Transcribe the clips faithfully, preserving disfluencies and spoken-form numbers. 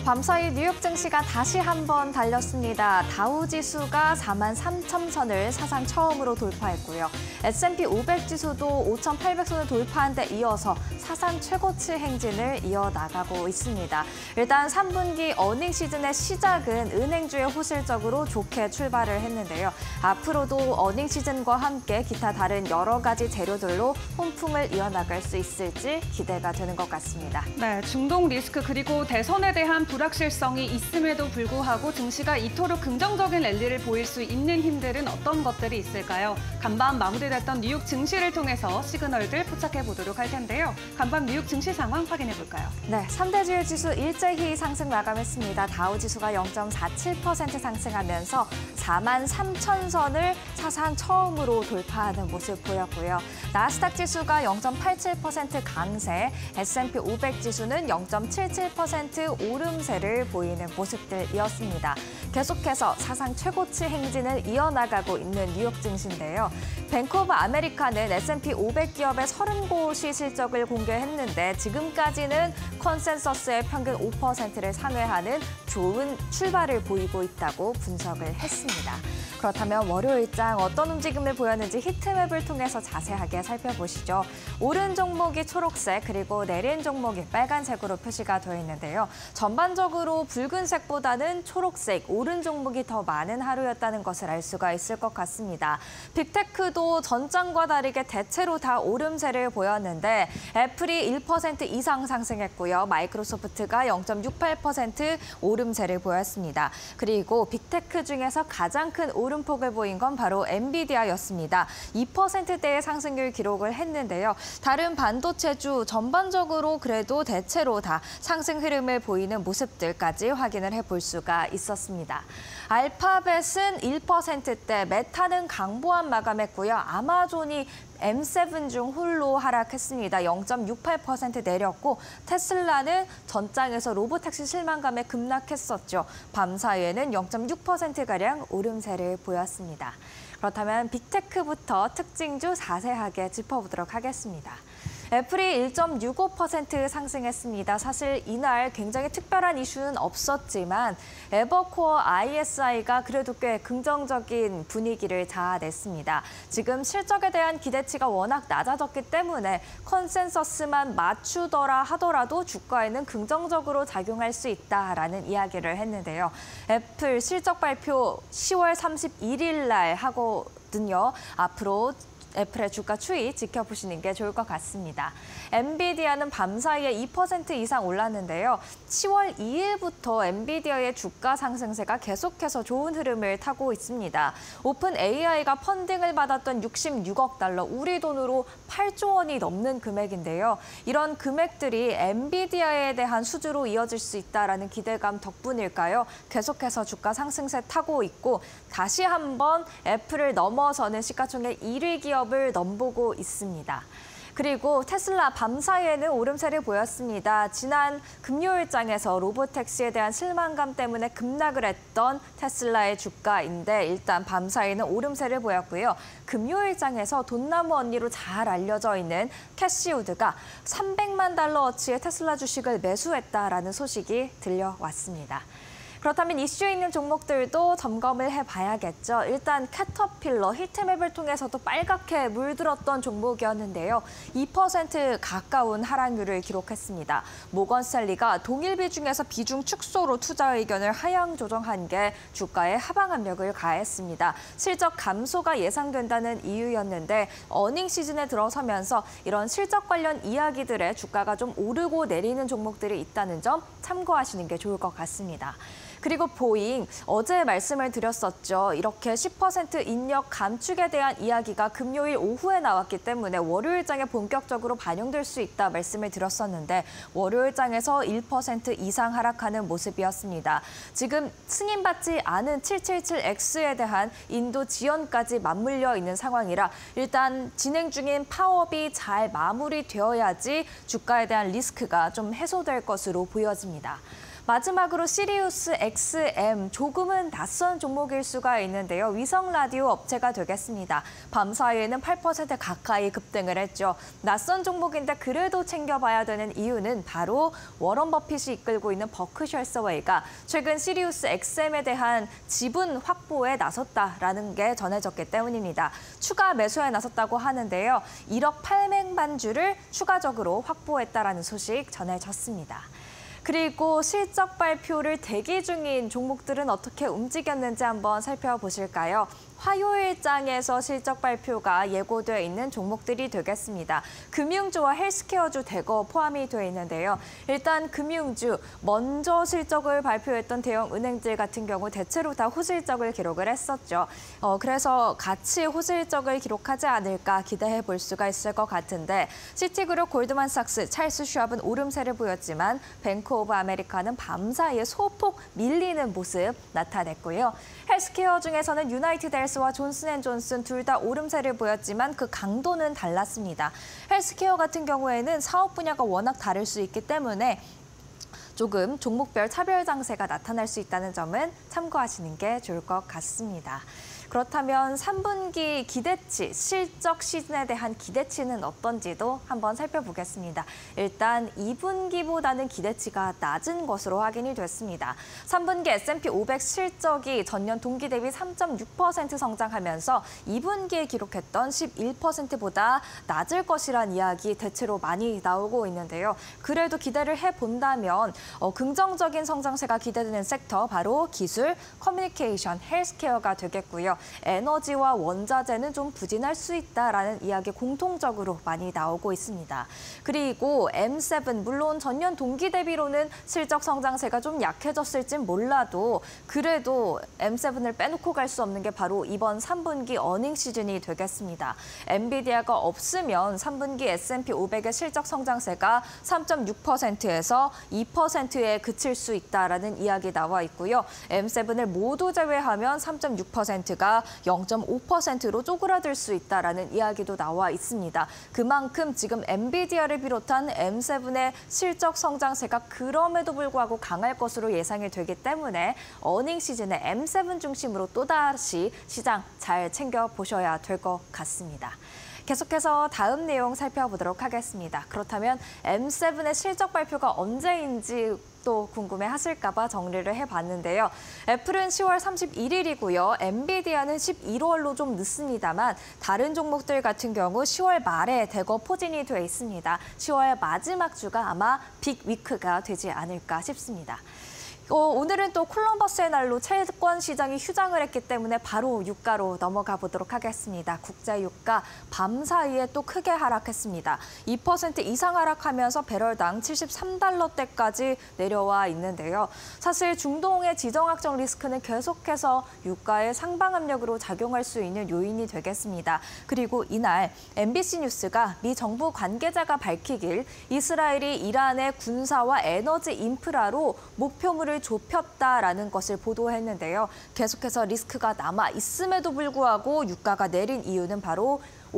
밤사이 뉴욕 증시가 다시 한번 달렸습니다. 다우 지수가 사만 삼천 선을 사상 처음으로 돌파했고요. 에스 앤 피 오백 지수도 오천팔백 선을 돌파한 데 이어서 사상 최고치 행진을 이어나가고 있습니다. 일단 삼 분기 어닝 시즌의 시작은 은행주의 호실적으로 좋게 출발을 했는데요. 앞으로도 어닝 시즌과 함께 기타 다른 여러 가지 재료들로 혼풍을 이어나갈 수 있을지 기대가 되는 것 같습니다. 네, 중동 리스크 그리고 대선에 대한 불확실성이 있음에도 불구하고 증시가 이토록 긍정적인 랠리를 보일 수 있는 힘들은 어떤 것들이 있을까요? 간밤 마무리됐던 뉴욕 증시를 통해서 시그널들 포착해 보도록 할 텐데요. 간밤 뉴욕 증시 상황 확인해 볼까요? 네, 삼 대 주요 지수 일제히 상승 마감했습니다. 다우 지수가 영 점 사칠 퍼센트 상승하면서 사만 삼천 선을 사상 처음으로 돌파하는 모습 보였고요. 나스닥 지수가 영 점 팔칠 퍼센트 강세, 에스 앤 피 오백 지수는 영 점 칠칠 퍼센트 오름세를 보이는 모습들이었습니다. 계속해서 사상 최고치 행진을 이어나가고 있는 뉴욕 증시인데요. 뱅크 오브 아메리카는 에스 앤 피 오백 기업의 서른 곳이 실적을 공개했는데 지금까지는 컨센서스의 평균 오 퍼센트를 상회하는 좋은 출발을 보이고 있다고 분석을 했습니다. 그렇다면 월요일장 어떤 움직임을 보였는지 히트맵을 통해서 자세하게 살펴보시죠. 오른 종목이 초록색 그리고 내린 종목이 빨간색으로 표시가 되어 있는데요. 전반적으로 붉은색보다는 초록색, 오른 종목이 더 많은 하루였다는 것을 알 수가 있을 것 같습니다. 빅테크도 전장과 다르게 대체로 다 오름세를 보였는데 애플이 일 퍼센트 이상 상승했고요. 마이크로소프트가 영 점 육팔 퍼센트 오름세를 보였습니다. 그리고 빅테크 중에서 가장 큰 오름폭을 보인 건 바로 엔비디아였습니다. 이 퍼센트대의 상승률 기록을 했는데요. 다른 반도체주 전반적으로 그래도 대체로 다 상승 흐름을 보이는 모습들까지 확인을 해볼 수가 있었습니다. 알파벳은 일 퍼센트대, 메타는 강보합 마감했고요. 아마존이 엠 세븐 중 홀로 하락했습니다. 영 점 육팔 퍼센트 내렸고 테슬라는 전장에서 로보택시 실망감에 급락했었죠. 밤 사이에는 영 점 육 퍼센트가량 오름세를 보였습니다. 그렇다면 빅테크부터 특징주 자세하게 짚어보도록 하겠습니다. 애플이 일 점 육오 퍼센트 상승했습니다. 사실 이날 굉장히 특별한 이슈는 없었지만 에버코어 아이 에스 아이가 그래도 꽤 긍정적인 분위기를 자아냈습니다. 지금 실적에 대한 기대치가 워낙 낮아졌기 때문에 컨센서스만 맞추더라 하더라도 주가에는 긍정적으로 작용할 수 있다라는 이야기를 했는데요. 애플 실적 발표 시월 삼십일일 날 하거든요. 앞으로 애플의 주가 추이 지켜보시는 게 좋을 것 같습니다. 엔비디아는 밤 사이에 이 퍼센트 이상 올랐는데요. 시월 이일부터 엔비디아의 주가 상승세가 계속해서 좋은 흐름을 타고 있습니다. 오픈 에이아이가 펀딩을 받았던 육십육억 달러, 우리 돈으로 팔조 원이 넘는 금액인데요. 이런 금액들이 엔비디아에 대한 수주로 이어질 수 있다는 기대감 덕분일까요? 계속해서 주가 상승세 타고 있고 다시 한번 애플을 넘어서는 시가총액 일 위 기업 을 넘보고 있습니다. 그리고 테슬라 밤 사이에는 오름세를 보였습니다. 지난 금요일장에서 로보택시에 대한 실망감 때문에 급락을 했던 테슬라의 주가인데 일단 밤 사이에는 오름세를 보였고요. 금요일장에서 돈나무 언니로 잘 알려져 있는 캐시우드가 삼백만 달러어치의 테슬라 주식을 매수했다라는 소식이 들려왔습니다. 그렇다면 이슈에 있는 종목들도 점검을 해봐야겠죠. 일단 캐터필러 히트맵을 통해서도 빨갛게 물들었던 종목이었는데요. 이 퍼센트 가까운 하락률을 기록했습니다. 모건스탠리가 동일 비중에서 비중 축소로 투자 의견을 하향 조정한 게 주가에 하방 압력을 가했습니다. 실적 감소가 예상된다는 이유였는데 어닝 시즌에 들어서면서 이런 실적 관련 이야기들에 주가가 좀 오르고 내리는 종목들이 있다는 점 참고하시는 게 좋을 것 같습니다. 그리고 보잉, 어제 말씀을 드렸었죠. 이렇게 십 퍼센트 인력 감축에 대한 이야기가 금요일 오후에 나왔기 때문에 월요일장에 본격적으로 반영될 수 있다 말씀을 드렸었는데 월요일장에서 일 퍼센트 이상 하락하는 모습이었습니다. 지금 승인받지 않은 칠칠칠 엑스에 대한 인도 지연까지 맞물려 있는 상황이라 일단 진행 중인 파업이 잘 마무리되어야지 주가에 대한 리스크가 좀 해소될 것으로 보여집니다. 마지막으로 시리우스 엑스엠, 조금은 낯선 종목일 수가 있는데요. 위성 라디오 업체가 되겠습니다. 밤 사이에는 팔 퍼센트 가까이 급등을 했죠. 낯선 종목인데 그래도 챙겨봐야 되는 이유는 바로 워런 버핏이 이끌고 있는 버크셔 해서웨이가 최근 시리우스 엑스엠에 대한 지분 확보에 나섰다라는 게 전해졌기 때문입니다. 추가 매수에 나섰다고 하는데요. 일억 팔백만 주를 추가적으로 확보했다라는 소식 전해졌습니다. 그리고 실적 발표를 대기 중인 종목들은 어떻게 움직였는지 한번 살펴보실까요? 화요일장에서 실적 발표가 예고되어 있는 종목들이 되겠습니다. 금융주와 헬스케어주 대거 포함이 되어 있는데요. 일단 금융주, 먼저 실적을 발표했던 대형 은행들 같은 경우 대체로 다 호실적을 기록을 했었죠. 어, 그래서 같이 호실적을 기록하지 않을까 기대해 볼 수가 있을 것 같은데 시티그룹, 골드만삭스, 찰스 슈왑은 오름세를 보였지만 뱅크 오브 아메리카는 밤사이에 소폭 밀리는 모습 나타냈고요. 헬스케어 중에서는 유나이티드 헬스와 존슨앤존슨 둘 다 오름세를 보였지만 그 강도는 달랐습니다. 헬스케어 같은 경우에는 사업 분야가 워낙 다를 수 있기 때문에 조금 종목별 차별 장세가 나타날 수 있다는 점은 참고하시는 게 좋을 것 같습니다. 그렇다면 삼 분기 기대치, 실적 시즌에 대한 기대치는 어떤지도 한번 살펴보겠습니다. 일단 이 분기보다는 기대치가 낮은 것으로 확인이 됐습니다. 삼 분기 에스 앤 피 오백 실적이 전년 동기 대비 삼 점 육 퍼센트 성장하면서 이 분기에 기록했던 십일 퍼센트보다 낮을 것이란 이야기 대체로 많이 나오고 있는데요. 그래도 기대를 해본다면 어, 긍정적인 성장세가 기대되는 섹터 바로 기술, 커뮤니케이션, 헬스케어가 되겠고요. 에너지와 원자재는 좀 부진할 수 있다라는 이야기 공통적으로 많이 나오고 있습니다. 그리고 엠 세븐, 물론 전년 동기 대비로는 실적 성장세가 좀 약해졌을진 몰라도 그래도 엠 세븐을 빼놓고 갈 수 없는 게 바로 이번 삼 분기 어닝 시즌이 되겠습니다. 엔비디아가 없으면 삼 분기 에스 앤 피 오백의 실적 성장세가 삼 점 육 퍼센트에서 이 퍼센트에 그칠 수 있다라는 이야기 나와 있고요. 엠 세븐을 모두 제외하면 삼 점 육 퍼센트가 영 점 오 퍼센트로 쪼그라들 수 있다라는 이야기도 나와 있습니다. 그만큼 지금 엔비디아를 비롯한 엠 세븐의 실적 성장세가 그럼에도 불구하고 강할 것으로 예상이 되기 때문에 어닝 시즌에 엠 세븐 중심으로 또다시 시장 잘 챙겨보셔야 될 것 같습니다. 계속해서 다음 내용 살펴보도록 하겠습니다. 그렇다면 엠 세븐의 실적 발표가 언제인지 또 궁금해하실까 봐 정리를 해봤는데요. 애플은 시월 삼십일일이고요. 엔비디아는 십일월로 좀 늦습니다만 다른 종목들 같은 경우 시월 말에 대거 포진이 돼 있습니다. 시월 마지막 주가 아마 빅 위크가 되지 않을까 싶습니다. 어, 오늘은 또 콜럼버스의 날로 채권 시장이 휴장을 했기 때문에 바로 유가로 넘어가 보도록 하겠습니다. 국제 유가 밤 사이에 또 크게 하락했습니다. 이 퍼센트 이상 하락하면서 배럴당 칠십삼 달러대까지 내려와 있는데요. 사실 중동의 지정학적 리스크는 계속해서 유가의 상방 압력으로 작용할 수 있는 요인이 되겠습니다. 그리고 이날 엠비씨 뉴스가 미 정부 관계자가 밝히길 이스라엘이 이란의 군사와 에너지 인프라로 목표물을 좁혔다라는 것을 보도했는데요. 계속해서 리스크가 남아 있음에도 불구하고 유가가 내린 이유는 바로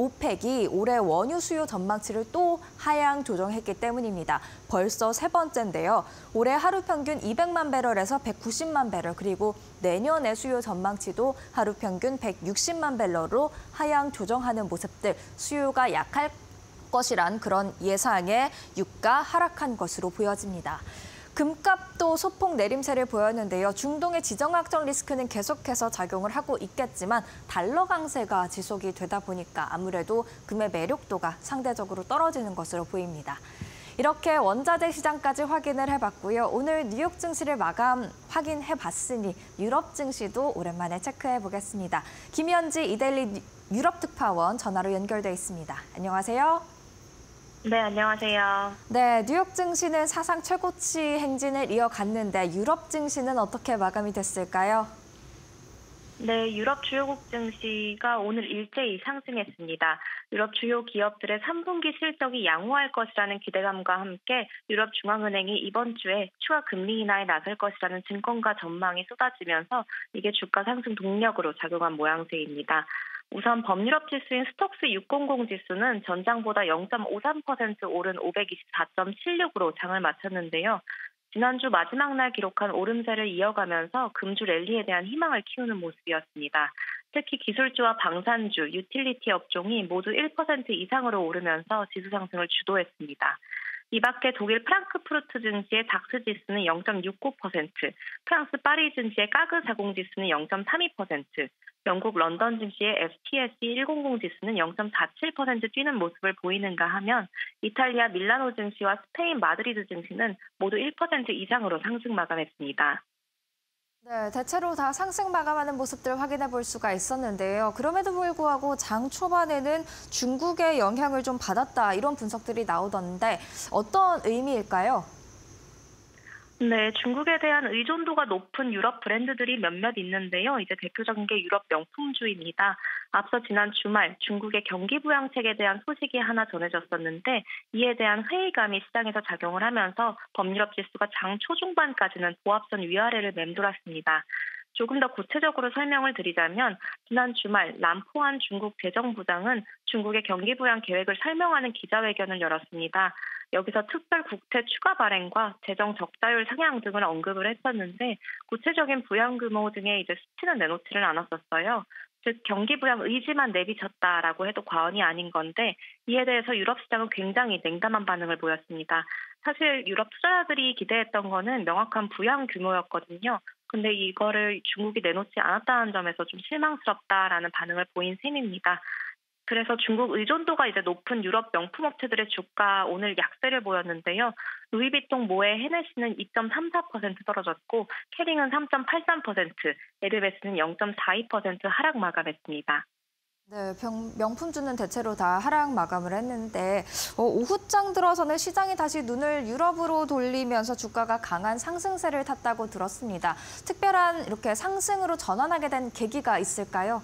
오펙이 올해 원유 수요 전망치를 또 하향 조정했기 때문입니다. 벌써 세 번째인데요. 올해 하루 평균 이백만 배럴에서 백구십만 배럴, 그리고 내년의 수요 전망치도 하루 평균 백육십만 배럴로 하향 조정하는 모습들, 수요가 약할 것이란 그런 예상에 유가 하락한 것으로 보여집니다. 금값도 소폭 내림세를 보였는데요. 중동의 지정학적 리스크는 계속해서 작용을 하고 있겠지만 달러 강세가 지속이 되다 보니까 아무래도 금의 매력도가 상대적으로 떨어지는 것으로 보입니다. 이렇게 원자재 시장까지 확인을 해봤고요. 오늘 뉴욕 증시를 마감 확인해봤으니 유럽 증시도 오랜만에 체크해보겠습니다. 김현지 이데일리 유럽 특파원 전화로 연결돼 있습니다. 안녕하세요. 네, 안녕하세요. 네, 뉴욕 증시는 사상 최고치 행진을 이어갔는데 유럽 증시는 어떻게 마감이 됐을까요? 네, 유럽 주요국 증시가 오늘 일제히 상승했습니다. 유럽 주요 기업들의 삼 분기 실적이 양호할 것이라는 기대감과 함께 유럽 중앙은행이 이번 주에 추가 금리 인하에 나설 것이라는 증권가 전망이 쏟아지면서 이게 주가 상승 동력으로 작용한 모양새입니다. 우선 범유럽 지수인 스톡스 육백십 지수는 전장보다 영 점 오삼 퍼센트 오른 오백이십사 점 칠육으로 장을 마쳤는데요. 지난주 마지막 날 기록한 오름세를 이어가면서 금주 랠리에 대한 희망을 키우는 모습이었습니다. 특히 기술주와 방산주, 유틸리티 업종이 모두 일 퍼센트 이상으로 오르면서 지수 상승을 주도했습니다. 이 밖에 독일 프랑크푸르트 증시의 닥스 지수는 영 점 육구 퍼센트, 프랑스 파리 증시의 까그 사십 지수는 영 점 삼이 퍼센트, 영국 런던 증시의 에프티에스이 백십 지수는 영 점 사칠 퍼센트 뛰는 모습을 보이는가 하면 이탈리아 밀라노 증시와 스페인 마드리드 증시는 모두 일 퍼센트 이상으로 상승 마감했습니다. 네, 대체로 다 상승 마감하는 모습들 확인해 볼 수가 있었는데요. 그럼에도 불구하고 장 초반에는 중국의 영향을 좀 받았다 이런 분석들이 나오던데 어떤 의미일까요? 네, 중국에 대한 의존도가 높은 유럽 브랜드들이 몇몇 있는데요. 이제 대표적인 게 유럽 명품주입니다. 앞서 지난 주말 중국의 경기 부양책에 대한 소식이 하나 전해졌었는데 이에 대한 회의감이 시장에서 작용을 하면서 범유럽 지수가 장 초중반까지는 보합선 위아래를 맴돌았습니다. 조금 더 구체적으로 설명을 드리자면 지난 주말 람포한 중국 재정부장은 중국의 경기 부양 계획을 설명하는 기자회견을 열었습니다. 여기서 특별 국채 추가 발행과 재정 적자율 상향 등을 언급을 했었는데 구체적인 부양 규모 등의 이제 수치는 내놓지를 않았었어요. 즉 경기 부양 의지만 내비쳤다라고 해도 과언이 아닌 건데 이에 대해서 유럽 시장은 굉장히 냉담한 반응을 보였습니다. 사실 유럽 투자자들이 기대했던 거는 명확한 부양 규모였거든요. 근데 이거를 중국이 내놓지 않았다는 점에서 좀 실망스럽다라는 반응을 보인 셈입니다. 그래서 중국 의존도가 이제 높은 유럽 명품업체들의 주가 오늘 약세를 보였는데요. 루이비통 모의 헤네시는 이 점 삼사 퍼센트 떨어졌고 캐링은 삼 점 팔삼 퍼센트, 에르메스는 영 점 사이 퍼센트 하락 마감했습니다. 네, 병, 명품주는 대체로 다 하락 마감을 했는데 어, 오후장 들어서는 시장이 다시 눈을 유럽으로 돌리면서 주가가 강한 상승세를 탔다고 들었습니다. 특별한 이렇게 상승으로 전환하게 된 계기가 있을까요?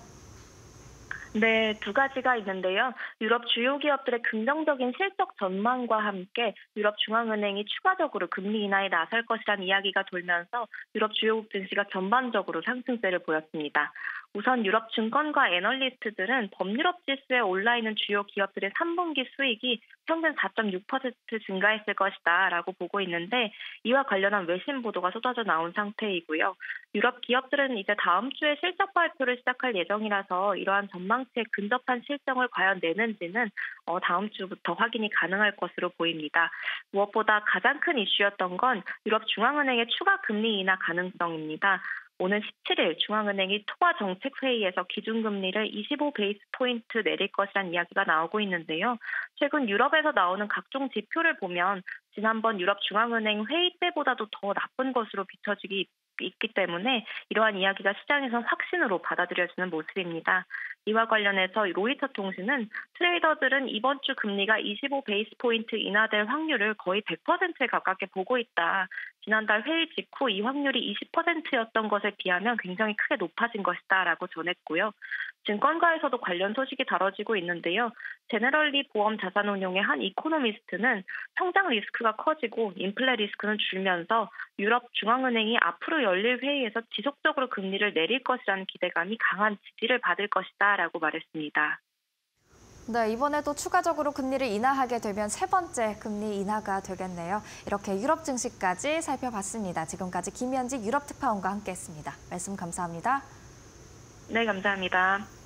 네, 두 가지가 있는데요. 유럽 주요 기업들의 긍정적인 실적 전망과 함께 유럽 중앙은행이 추가적으로 금리 인하에 나설 것이라는 이야기가 돌면서 유럽 주요국 증시가 전반적으로 상승세를 보였습니다. 우선 유럽 증권가 애널리스트들은 범유럽 지수에 올라있는 주요 기업들의 삼 분기 수익이 평균 사 점 육 퍼센트 증가했을 것이다 라고 보고 있는데 이와 관련한 외신 보도가 쏟아져 나온 상태이고요. 유럽 기업들은 이제 다음 주에 실적 발표를 시작할 예정이라서 이러한 전망치에 근접한 실적을 과연 내는지는 어, 다음 주부터 확인이 가능할 것으로 보입니다. 무엇보다 가장 큰 이슈였던 건 유럽 중앙은행의 추가 금리 인하 가능성입니다. 오는 십칠 일 중앙은행이 통화 정책 회의에서 기준금리를 이십오 베이스 포인트 내릴 것이라는 이야기가 나오고 있는데요. 최근 유럽에서 나오는 각종 지표를 보면 지난번 유럽 중앙은행 회의 때보다도 더 나쁜 것으로 비춰지기 있기 때문에 이러한 이야기가 시장에서 확신으로 받아들여지는 모습입니다. 이와 관련해서 로이터 통신은 트레이더들은 이번 주 금리가 이십오 베이스 포인트 인하될 확률을 거의 백 퍼센트에 가깝게 보고 있다. 지난달 회의 직후 이 확률이 이십 퍼센트였던 것에 비하면 굉장히 크게 높아진 것이다라고 전했고요. 증권가에서도 관련 소식이 다뤄지고 있는데요. 제네럴리 보험 자산운용의 한 이코노미스트는 성장 리스크가 커지고 인플레 리스크는 줄면서 유럽 중앙은행이 앞으로 열릴 회의에서 지속적으로 금리를 내릴 것이라는 기대감이 강한 지지를 받을 것이다라고 말했습니다. 네, 이번에도 추가적으로 금리를 인하하게 되면 세 번째 금리 인하가 되겠네요. 이렇게 유럽 증시까지 살펴봤습니다. 지금까지 김현지 유럽 특파원과 함께했습니다. 말씀 감사합니다. 네, 감사합니다.